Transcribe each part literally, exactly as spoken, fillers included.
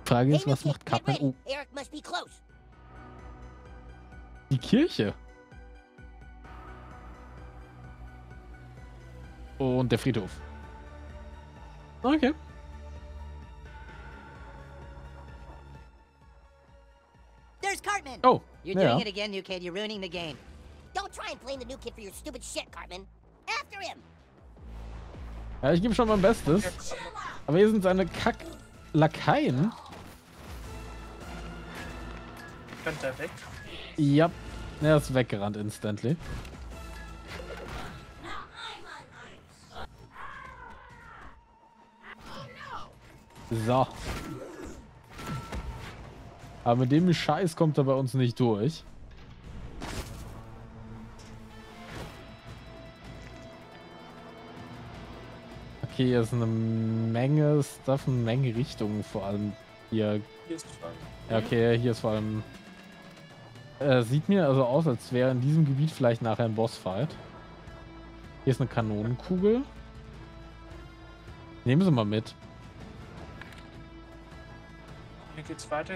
Frage ist, was macht Cartman? Oh. Die Kirche. Und der Friedhof. Okay. There's Cartman. Oh, you're ja. doing it again, new kid. You're ruining the game. Don't try and blame the new kid for your stupid shit, Cartman. After him. Ja, ich gebe schon mein Bestes. Aber hier sind seine Kack-Lakaien. Rennt er weg? Ja, er ist weggerannt instantly. So. Aber mit dem Scheiß kommt er bei uns nicht durch. Okay, hier ist eine Menge Stuff, eine Menge Richtungen vor allem hier. Hier ist Ja, okay, hier ist vor allem... Äh, sieht mir also aus, als wäre in diesem Gebiet vielleicht nachher ein Bossfight. Hier ist eine Kanonenkugel. Nehmen Sie mal mit. Hier geht's weiter.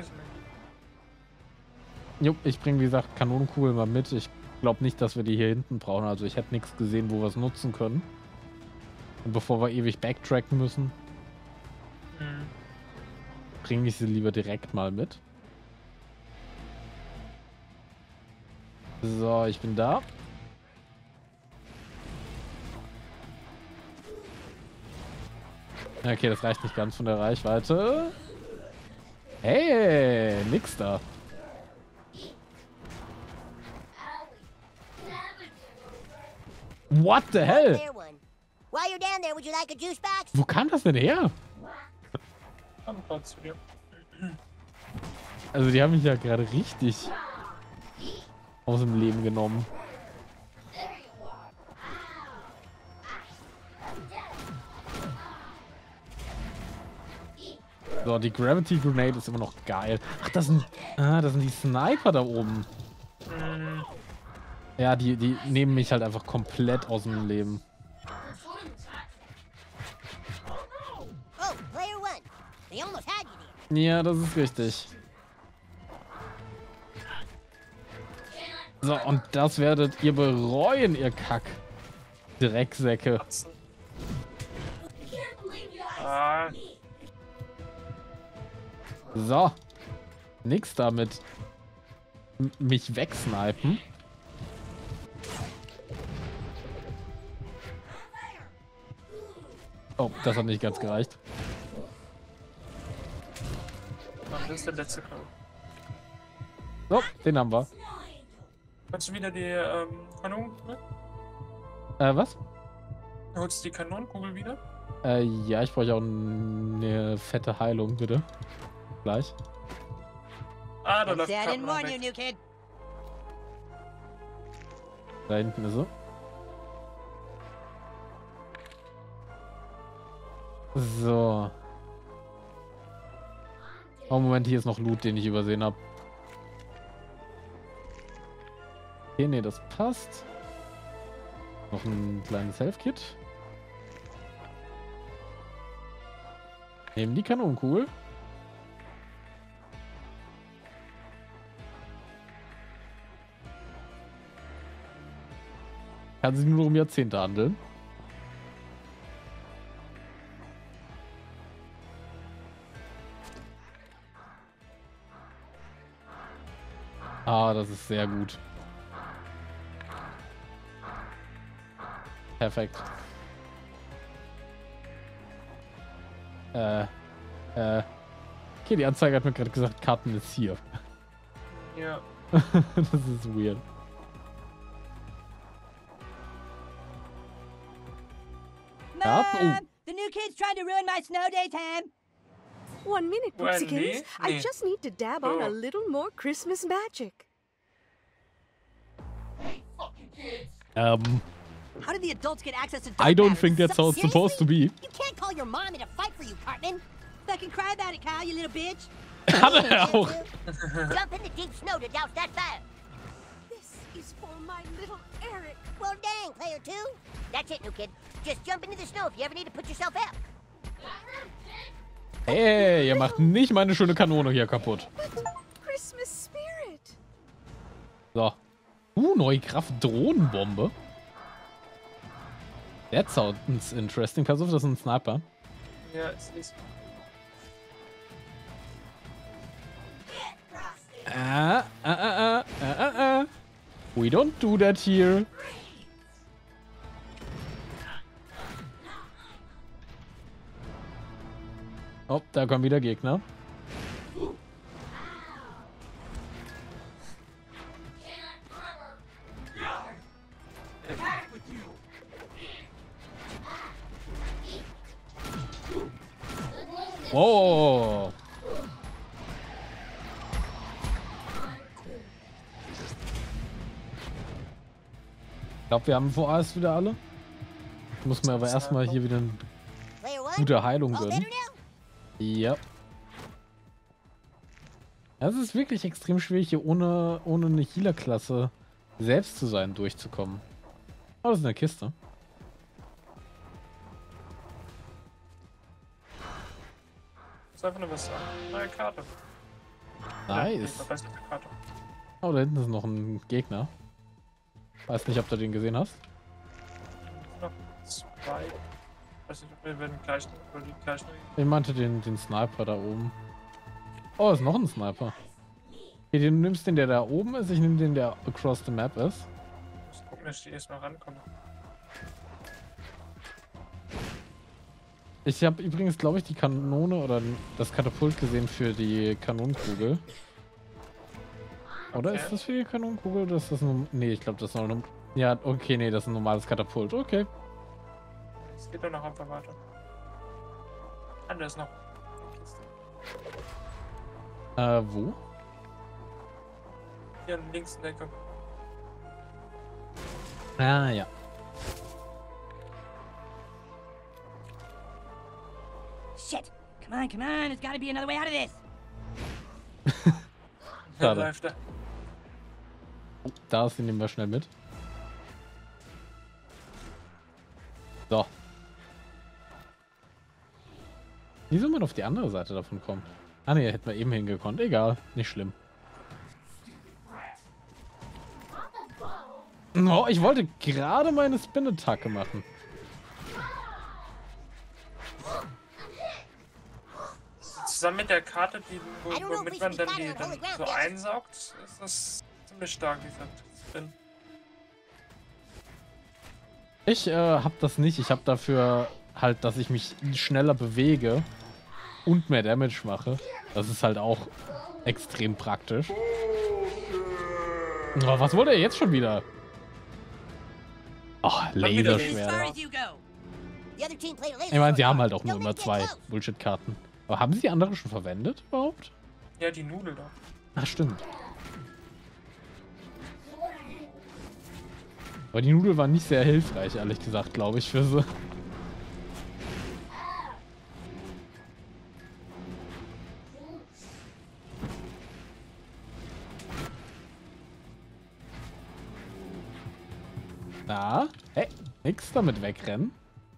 Jo, ich bringe wie gesagt Kanonenkugel mal mit. Ich glaube nicht, dass wir die hier hinten brauchen. Also ich hätte nichts gesehen, wo wir es nutzen können. Und bevor wir ewig backtracken müssen, Mhm. bringe ich sie lieber direkt mal mit. So, ich bin da. Okay, das reicht nicht ganz von der Reichweite. Hey, nix da. What the hell? Wo kam das denn her? Am Platz hier. Also die haben mich ja gerade richtig aus dem Leben genommen. So, die Gravity Grenade ist immer noch geil. Ach, das sind, ah, das sind die Sniper da oben. Mhm. Ja, die, die nehmen mich halt einfach komplett aus dem Leben. Ja, das ist richtig. So, und das werdet ihr bereuen, ihr Kack. Drecksäcke. Ah, So. Nix damit. M mich wegsnipen. Oh, das hat nicht ganz gereicht. das ist der letzte Kampf. So, den haben wir. Kannst du wieder die ähm, Kanonen? Äh, was? Holst du die Kanonenkugel wieder? Äh, ja, ich brauche auch eine fette Heilung, bitte. Gleich. Ah, da läuft I didn't Cartman warn you, weg. new kid. Da hinten ist er. So. Oh, Moment, hier ist noch Loot, den ich übersehen habe. Okay, nee, das passt. Noch ein kleines Health-Kit. Nehmen die Kanonenkugel. Kann sich nur um Jahrzehnte handeln. Ah, das ist sehr gut. Perfekt. Äh, äh. Okay, die Anzeige hat mir gerade gesagt, Karten ist hier. Ja. Das ist weird. Mom, Oh. the new kid's trying to ruin my snow day time. One minute, Wendy? Poopsikins. I Nee. just need to dab on Oh. a little more Christmas magic. Um, How did the adults get access to dark I don't matter? think that's how it's Seriously? supposed to be. You can't call your mom in a fight for you, Cartman. Fucking cry about it, Kyle, you little bitch. Hat er auch. Jump in the deep snow to douse that fire. This is for my little Eric. Well, dang, player two. That's it, new kid. Just jump into the snow if you ever need to put yourself out. Hey, ihr macht nicht meine schöne Kanone hier kaputt. Christmas spirit. So. Uh, neue Kraft Drohnenbombe. That sounds interesting. Pass auf, das ist ein Sniper. Ja, es ist. Ah, ah, ah, ah, ah, ah. We don't do that here. Oh, da kommen wieder Gegner. Oh. Ich glaube, wir haben vorerst wieder alle. Ich muss mir aber erstmal hier wieder eine Player one. gute Heilung All gönnen. better now? Ja. Es ist wirklich extrem schwierig, hier ohne, ohne eine Healer-Klasse selbst zu sein, durchzukommen. Oh, das ist eine Kiste. Das ist einfach nur was sagen. Neue Karte. Nice. Ja, verbesserte Karte. Oh, da hinten ist noch ein Gegner. Weiß nicht, ob du den gesehen hast. Noch zwei. Weiß nicht, ob wir werden gleich oder die gleichen. Ich meinte den, den Sniper da oben. Oh, ist noch ein Sniper. Okay, du nimmst den, der da oben ist. Ich nehme den, der across the map ist. Ich muss gucken, dass ich erstmal rankomme. Ich habe übrigens, glaube ich, die Kanone oder das Katapult gesehen für die Kanonenkugel. Oder Okay. ist das für die Kanonenkugel oder ist das nur... Nee, ich glaube, das ist noch ein... Ja, okay, nee, das ist ein normales Katapult. Okay. Es geht doch noch einfach weiter. Ah, da ist noch. Äh, wo? Hier links in der Ecke. Ah, ja. Shit. Come on, come on. There's got to be another way out of this. Da Schade. läuft er. Da ist, den nehmen wir schnell mit. So. Wie soll man auf die andere Seite davon kommen? Ah ne, hätten wir eben hingekonnt. Egal, nicht schlimm. Oh, ich wollte gerade meine Spin-Attacke machen. Zusammen mit der Karte, die, wo, I don't know if womit we man should be dann die fighting on dann holy ground, so guys. einsaugt, ist das ziemlich stark, dieser Spin. Ich äh, hab das nicht. Ich habe dafür halt, dass ich mich schneller bewege und mehr Damage mache. Das ist halt auch extrem praktisch. Oh, was wollte er jetzt schon wieder? Oh, wieder Laserschwert. as you go. The other team played a laser Ich meine, sie sword haben card. halt auch nur Don't immer make that zwei close. Bullshit-Karten. Aber haben sie die andere schon verwendet überhaupt? Ja, die Nudel da. Ach, stimmt. Aber die Nudel war nicht sehr hilfreich, ehrlich gesagt, glaube ich, für sie. Na, hey, nix damit wegrennen.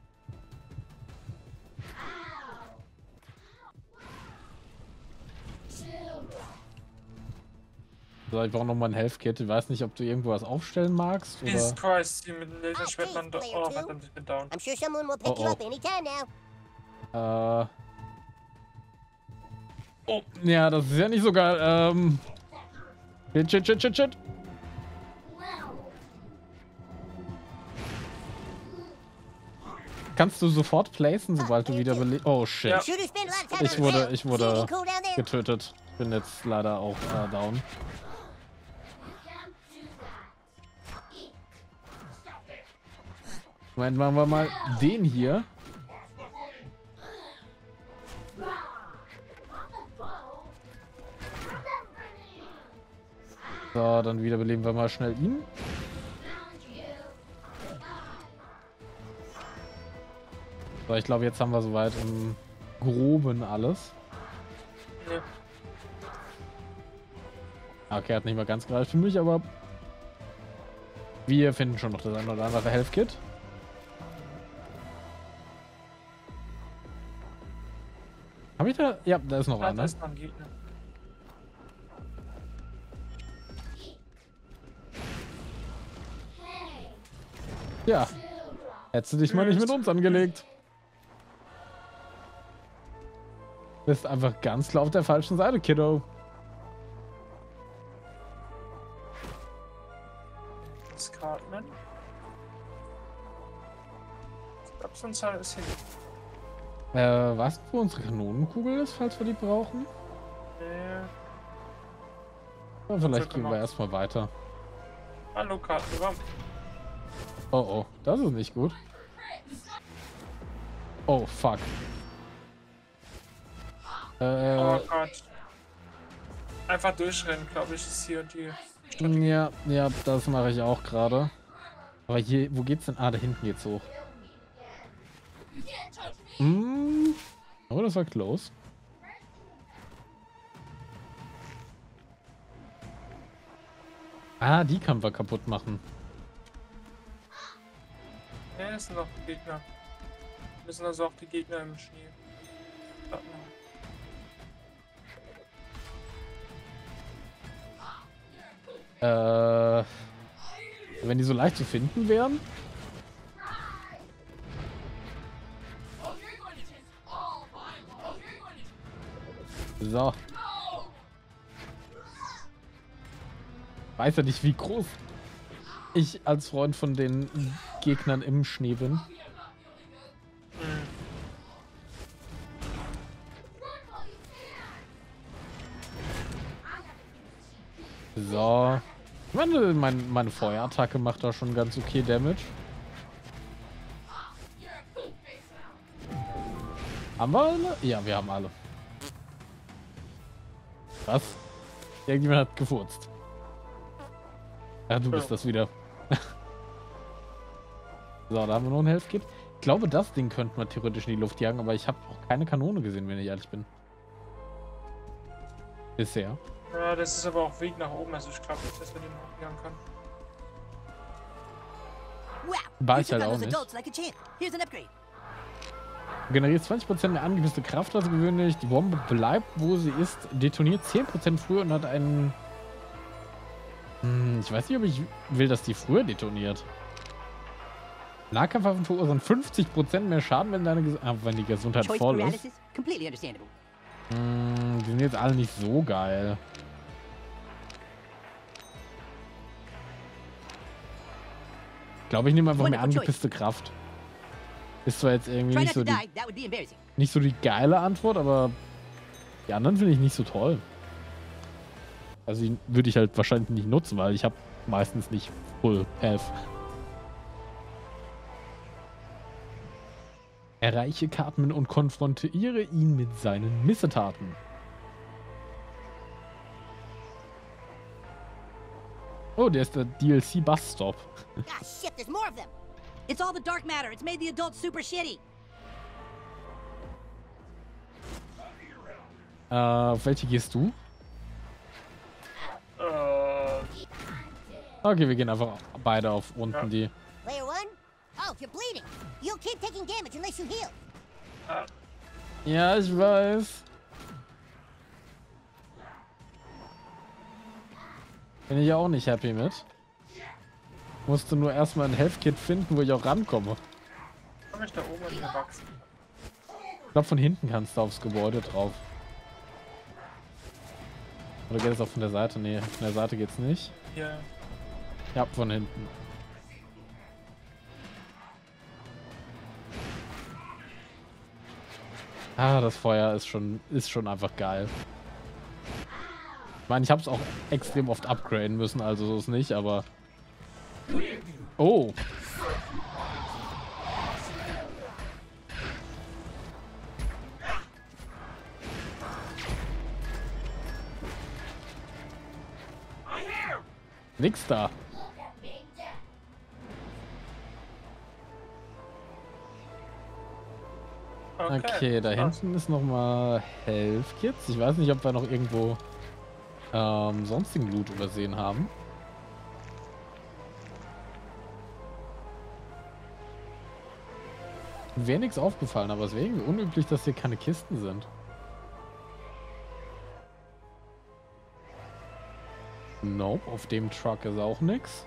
So, ich brauche nochmal ein Health Kit. Ich weiß nicht, ob du irgendwo was aufstellen magst, Jesus oder... Christ, die mit dem Laserschwert man da. Oh, verdammt, ich bin down. I'm sure someone will pick Oh, you oh. up anytime now. Äh... Oh, ja, das ist ja nicht so geil. Ähm... Shit, shit, shit, shit, shit. Kannst du sofort placen, sobald du wieder belebst? Oh, shit. Ja. Shooters spend a lot of time Ich on the wurde, ground. ich See wurde anything cool down there? getötet. Bin jetzt leider auch äh, down. Moment, machen wir mal den hier. So, dann wiederbeleben wir mal schnell ihn. So, ich glaube, jetzt haben wir soweit im Groben alles. Ja. Okay, hat nicht mal ganz gereicht für mich, aber wir finden schon noch das eine oder andere Health Kit. Hab ich da? Ja, da ist noch Ah, da einer. ist noch ein Gegner. Ja. Hättest du dich mal nicht mit uns angelegt. Bist einfach ganz klar auf der falschen Seite, Kiddo. Scartman. Ich glaube, sonst ist hier. Äh, weißt du, wo unsere Kanonenkugel ist, falls wir die brauchen? Nee. Ja, vielleicht Sollte gehen wir mal. erstmal weiter. Hallo, Kartenraum. Oh, oh, das ist nicht gut. Oh, fuck. Äh, Oh Gott. Einfach durchrennen, glaube ich, ist hier die Strategie. ja, ja, das mache ich auch gerade. Aber hier, wo geht's denn? Ah, da hinten geht's hoch. Hm. Oh, das war close. Ah, die kann wir kaputt machen. Ja, es sind noch Gegner. Müssen also auch die Gegner im Schnee. platt machen. Äh, wenn die so leicht zu finden wären. So. Weiß ja nicht, wie groß ich als Freund von den Gegnern im Schnee bin. So. Ich meine, mein, meine Feuerattacke macht da schon ganz okay Damage. Haben wir alle? Ja, wir haben alle. Was? Irgendjemand hat gefurzt. Ja, du bist das wieder. So, da haben wir noch ein Health Kit. Ich glaube, das Ding könnten wir theoretisch in die Luft jagen, aber ich habe auch keine Kanone gesehen, wenn ich ehrlich bin. Bisher. Ja, das ist aber auch Weg nach oben, also ich glaube nicht, dass wir den hochgegangen können. Wow, War you ich took halt on auch those nicht. adults like a champ. Here's an upgrade. Du generierst zwanzig Prozent mehr angewisste Kraft als gewöhnlich. Die Bombe bleibt, wo sie ist, detoniert zehn Prozent früher und hat einen... Hm, ich weiß nicht, ob ich will, dass die früher detoniert. Nahkampfwaffen verursachen fünfzig Prozent mehr Schaden, wenn, deine Ges ah, wenn die Gesundheit Choice voll ist. paralysis, completely understandable. Hm, die sind jetzt alle nicht so geil. Ich glaube, ich nehme einfach mehr Wonderful choice. angepisste Kraft. Ist zwar jetzt irgendwie Try nicht not so, to die, die, that would be embarrassing. nicht so die geile Antwort, aber die anderen finde ich nicht so toll. Also die würde ich halt wahrscheinlich nicht nutzen, weil ich habe meistens nicht Full Health. Erreiche Cartman und konfrontiere ihn mit seinen Missetaten. Oh, der ist der D L C Bus Stop. Ah, shit, there's more of them. It's all the dark matter. It's made the adults super shitty. Äh, auf welche gehst du? Äh, Okay, wir gehen einfach beide auf unten Ja. die. Layer one? Oh, if you're bleeding, you'll keep taking damage unless you heal. Ja, ich weiß. Bin ich auch nicht happy mit. Musste nur erstmal ein Health Kit finden, wo ich auch rankomme. komme ich da oben und gewachsen? Ich glaube, von hinten kannst du aufs Gebäude drauf. Oder geht es auch von der Seite? Nee, von der Seite geht's nicht. Hier. Ja, von hinten. Ah, das Feuer ist schon, ist schon einfach geil. Ich meine, ich habe es auch extrem oft upgraden müssen, also so ist nicht, aber... Oh! Nix da. Okay, da krass. hinten ist nochmal Health Kits. Ich weiß nicht, ob wir noch irgendwo ähm, sonstigen Loot übersehen haben. Wäre nichts aufgefallen, aber es wäre irgendwie unüblich, dass hier keine Kisten sind. Nope, auf dem Truck ist auch nix.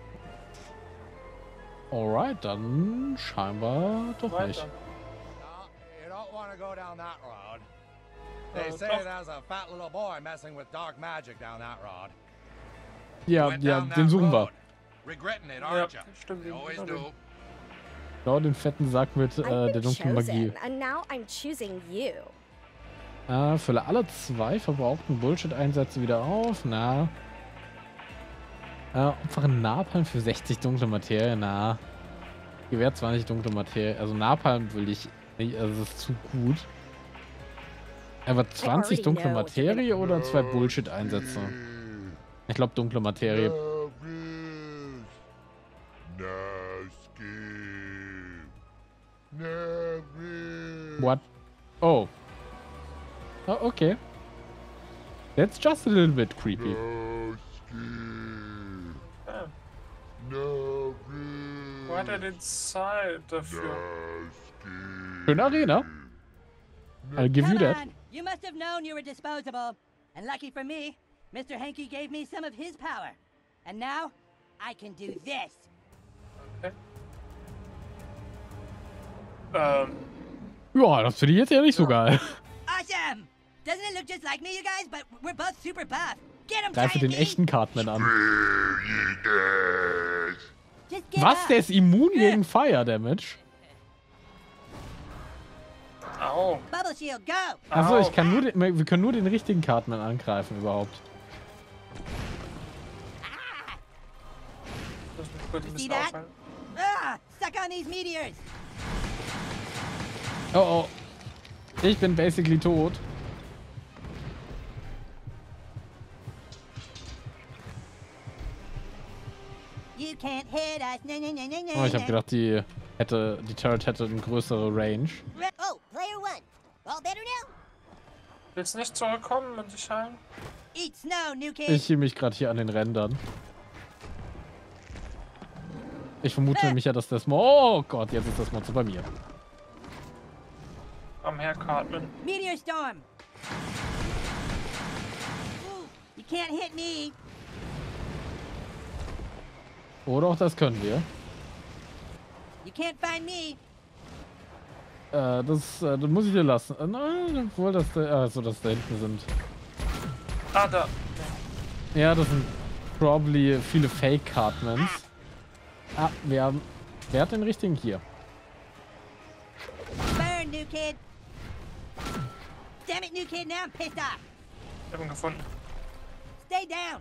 Alright, dann scheinbar doch Weiter. nicht. No, you don't want to go down that road. They Uh, say doch. there's a fat little boy messing with dark magic down that road. Ja, Went ja, down den that suchen wir. road. Regretting it, Ja, aren't you? stimmt. They always genau do. den. Genau, den fetten Sack mit äh, I've der been dunklen Magie. chosen, and now I'm choosing you. Äh, fülle alle zwei verbrauchten Bullshit-Einsätze wieder auf. Na. Äh, Opfere Napalm für sechzig dunkle Materie. Na. Gewährt zwanzig dunkle Materie. Also Napalm will ich nicht. Also das ist zu gut. Aber zwanzig already dunkle know what you're Materie oder zwei Bullshit-Einsätze? Ich glaube dunkle Materie. What? Oh. Oh, okay. That's just a little bit creepy. Ja. Wo hat er denn Zeit dafür? Schöne Arena. I'll give you Come that. on, you must have known you were disposable. And lucky for me, Mister Hanky gave me some of his power. And now, I can do this. Okay. Ähm, Ja, das finde ich jetzt ja nicht so geil. Awesome! Doesn't it look just like me, you guys? But we're both super buff. Get him, Greife den Giant echten Cartman an. Just get Was? up. Der ist immun gegen Fire Damage? au. Bubble Shield, go! Achso, Au. ich kann nur den, wir können nur den richtigen Cartman angreifen überhaupt. Lass mich kurz ein See bisschen that? aufhalten. Ah, stuck on these meteors. Oh oh. Ich bin basically tot. You can't hit us. No, no, no, no, no, Oh, ich habe no. gedacht, die hätte, die Turret hätte eine größere Range. Oh, player one. All better now? Willst nicht zurückkommen und dich heilen? Eat snow, new kid. Ich hielt mich gerade hier an den Rändern. Ich vermute nämlich ja, dass das Mo Oh Gott, jetzt ist das Monster bei mir. Am Herr Cartman. Meteor storm. Ooh, you can't hit me. Oder auch das können wir. You can't find me. Äh, das, äh, das muss ich dir lassen. Äh, nein, obwohl das da, also das da hinten sind. Ah, da. Ja, das sind probably viele Fake Cartmans. Ah, wir haben. Wer hat den richtigen hier? Burn, new kid. Damn it, new kid. Now I'm pissed off. Ich hab ihn gefunden. Stay down.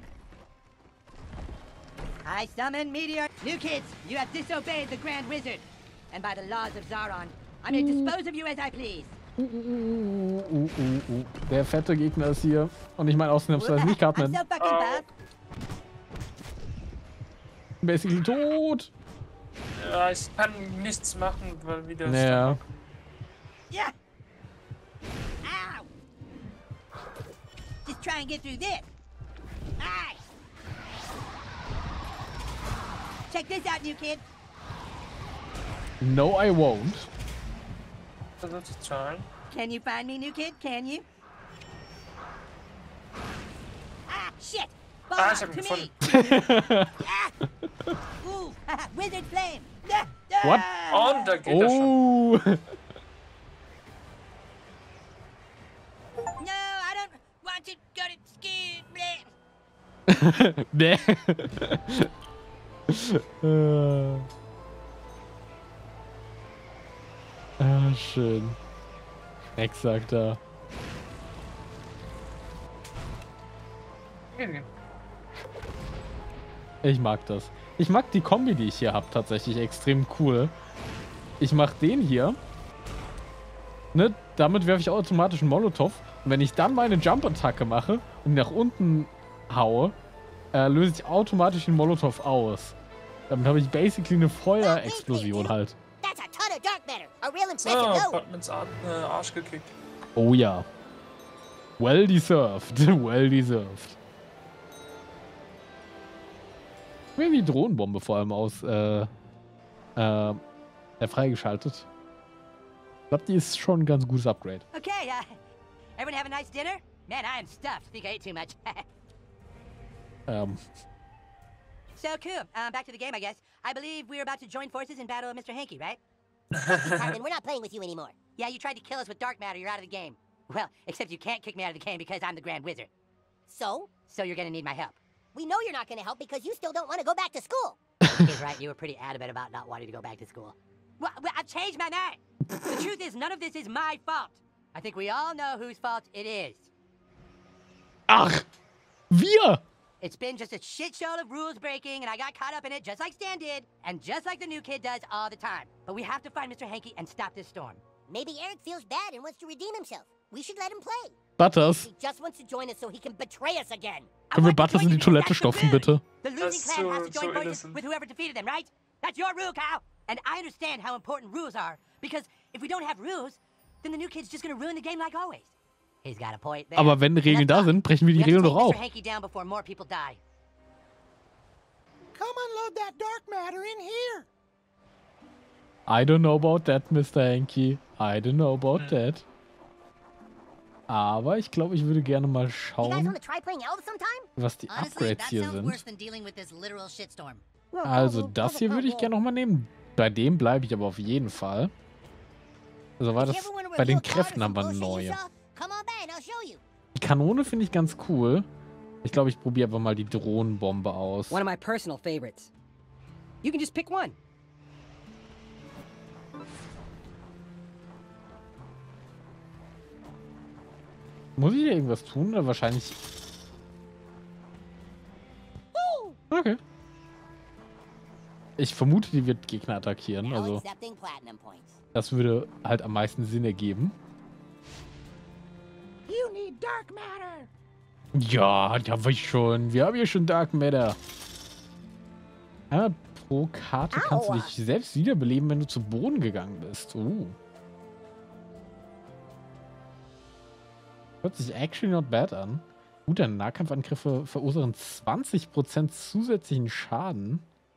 I summon meteor. New kids, you have disobeyed the Grand Wizard. And by the laws of Zaron, I may dispose of you as I please. Uh, uh, uh, uh, uh. Der fette Gegner ist hier. Und ich meine ausnahmsweise nicht I'm Cartman. so fucking Oh. buff. Basically tot. Ja, ich kann nichts machen, weil wieder. Naja. Yeah. Ow. Just try and get through this. Aye. Check this out, new kid. No, I won't. Das wird sich zahlen. Can you find me, new kid? Can you? Ah, shit! Fall Ah, on, ich hab ihn to me! gefunden. Ah! Ooh, wizard flame! Ah, ah! What? Und da geht er schon. Oh. No, I don't want to go to school. Bleh. Nee. äh. Ah, schön. Exakt da. Ich mag das. Ich mag die Kombi, die ich hier habe, tatsächlich extrem cool. Ich mache den hier. Ne, damit werfe ich automatisch einen Molotov. Und wenn ich dann meine Jump-Attacke mache und nach unten haue, äh, löse ich automatisch den Molotov aus. Damit habe ich basically eine Feuerexplosion halt. That's a ton of dark matter. A real impressive Ah, load. Cartmans Ar äh, Arsch gekickt. Oh ja. Well deserved. Well deserved. Mir die Drohnenbombe vor allem aus äh, äh, äh, freigeschaltet. Ich glaube, die ist schon ein ganz gutes Upgrade. Okay, uh, everyone have a nice dinner? Man, I am stuffed. Think I ate too much. Ähm, So cool. Uh, back to the game, I guess. I believe we're about to join forces in battle of Mister Hanky, right? Cartman, we're not playing with you anymore. Yeah, you tried to kill us with dark matter. You're out of the game. Well, except you can't kick me out of the game because I'm the Grand Wizard. So? So you're gonna need my help. We know you're not gonna help because you still don't want to go back to school. He's right. You were pretty adamant about not wanting to go back to school. Well, well, I've changed my mind. The truth is, none of this is my fault. I think we all know whose fault it is. ach, wir! It's been just a shit show of rules breaking, and I got caught up in it just like Stan did, and just like the new kid does all the time. But we have to find Mister Hanky and stop this storm. Maybe Eric feels bad and wants to redeem himself. We should let him play. Butters, He just wants to join us so he can betray us again. I können wir want to Butters join in die you because Toilette that's the stopfen, rule. bitte? The losing That's clan has so- to join so forces innocent. with whoever defeated them, right? That's your rule, Kyle. And I understand how important rules are, because if we don't have rules, then the new kid's just gonna ruin the game like always. He's got a point there. Aber wenn Regeln da sind, brechen wir We die have to Regeln take doch Mister auch. Hanky down before more people die. Come unload that dark matter in here. I don't know about that, Mister Hanky. I don't know about that. Aber ich glaube, ich würde gerne mal You guys schauen, want to try playing elves sometime? was die Honestly, Upgrades that hier sounds worse sind. than dealing with this literal shitstorm. Also das hier würde ich gerne nochmal nehmen. Bei dem bleibe ich aber auf jeden Fall. So war If you das. ever wanna Bei review den a card or Kräften some haben wir bullshit you neue. saw, come on by and I'll show you. Die Kanone finde ich ganz cool. Ich glaube, ich probiere einfach mal die Drohnenbombe aus. One of my personal favorites. You can just pick one. Muss ich hier irgendwas tun? Oder wahrscheinlich... Okay. Ich vermute, die wird Gegner attackieren. Now Also accepting platinum points. das würde halt am meisten Sinn ergeben. You need dark matter. Ja, ja, weiß ich schon. Wir haben hier schon Dark Matter. Ja, pro Karte kannst du Aua. dich selbst wiederbeleben, wenn du zu Boden gegangen bist. Uh. Hört sich actually not bad an. Gut, deine Nahkampfangriffe verursachen zwanzig Prozent zusätzlichen Schaden.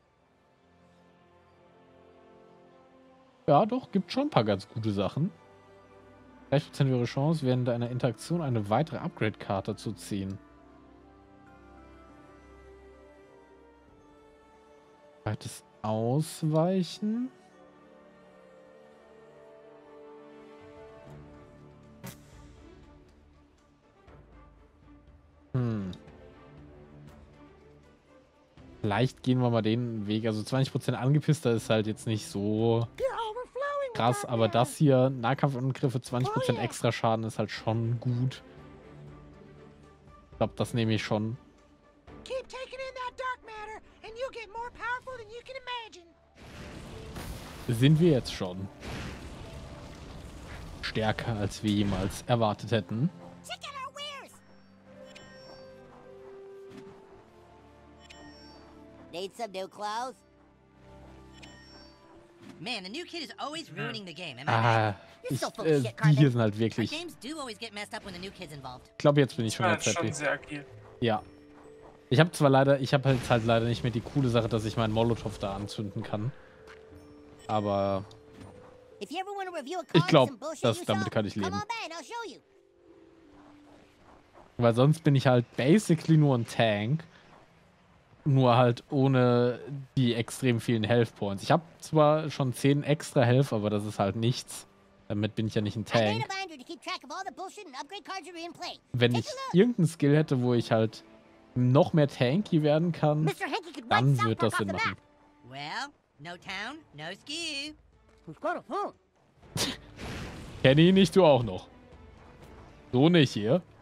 Ja, doch, gibt schon ein paar ganz gute Sachen. dreißig Prozent höhere Chance, während einer Interaktion eine weitere Upgrade-Karte zu ziehen. Weites Ausweichen. Hm. Vielleicht gehen wir mal den Weg. Also zwanzig Prozent angepisster ist halt jetzt nicht so krass, aber das hier, Nahkampfangriffe, zwanzig Prozent extra Schaden ist halt schon gut. Ich glaube, das nehme ich schon. Keep taking in that dark matter, and you'll get more powerful than you can imagine. Sind wir jetzt schon stärker, als wir jemals erwartet hätten. Check out our wares. Need some new clothes? Man, the new kid is always ruining the game. Am I right? Ah, You're ich, so full of äh, shit, die Carmen. hier sind halt Our wirklich... games do always get messed up when the new kid's involved. Ich glaube, jetzt bin ich schon Ja, ganz schon happy. sehr agil. Ja. Ich habe zwar leider, ich habe halt, halt leider nicht mehr die coole Sache, dass ich meinen Molotow da anzünden kann. Aber If you ever want to review a card ich or glaube, some bullshit das you damit saw, kann ich come leben. on by and I'll show you. Weil sonst bin ich halt basically nur ein Tank. Nur halt ohne die extrem vielen Health Points. Ich habe zwar schon zehn extra Health, aber das ist halt nichts. Damit bin ich ja nicht ein I made Tank. a binder to keep track of all the bullshit and upgrade cards that are in play. Wenn Take ich a look. irgendeinen Skill hätte, wo ich halt noch mehr tanky werden kann, Mister Hanky could wipe dann South wird Park das off Sinn the machen. map. Well, no town, no skew. Who's got a phone? Kenny, nicht du auch noch. So nicht hier.